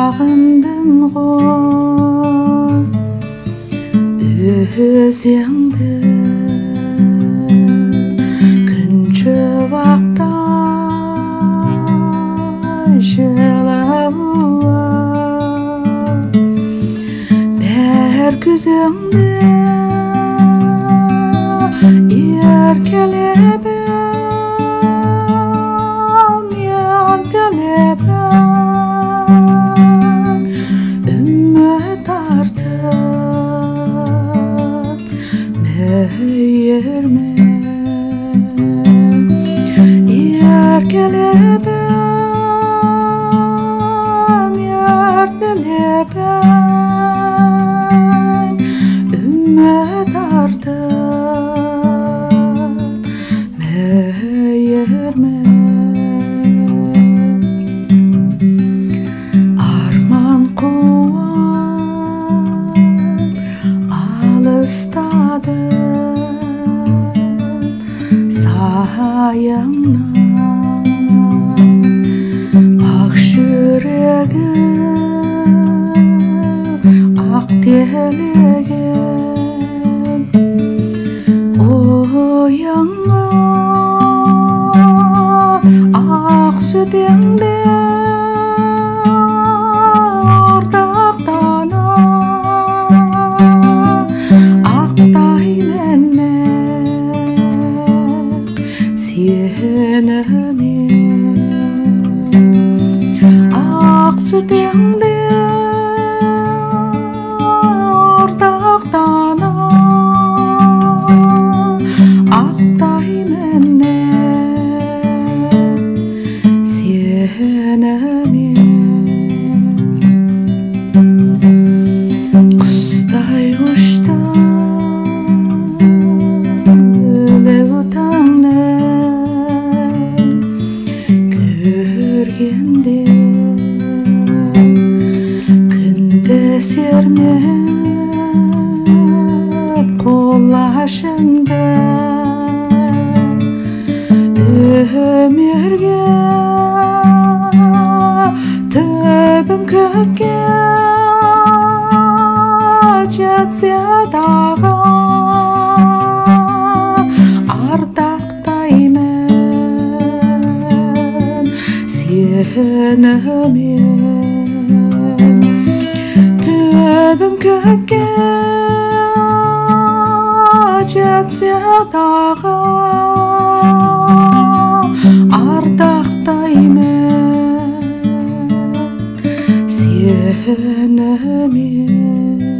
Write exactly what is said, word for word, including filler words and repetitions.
сағындым ғой өзіңді күнші вақта жылауы бәр күзіңді еркелеп үміт артып мейірмен еркелеп еркелеп үміт артып мейірмен алыстадым саяннан ақ жүрегім ақ телегім ойыңа ақ сүтеңді ақ сүтеңді ортақтана ақтаймын сені мен құстай ұштым өлеу таңнан көргенде күнді сермеп қолашымда өмірге төбім көкке жетсе дағы ардақтаймын сені мен төбім көкке жетсе дағы ардақтаймын сені мен